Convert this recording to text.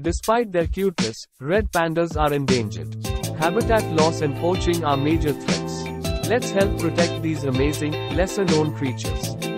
Despite their cuteness, red pandas are endangered. Habitat loss and poaching are major threats. Let's help protect these amazing, lesser-known creatures.